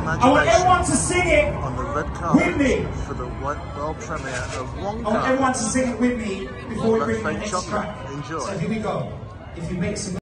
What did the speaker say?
imagination. I want everyone to sing it on the red carpet with me. for the world premiere of Wonka. I want everyone to sing it with me before we bring in the next Chocolate. track. Enjoy. So here we go. If you make some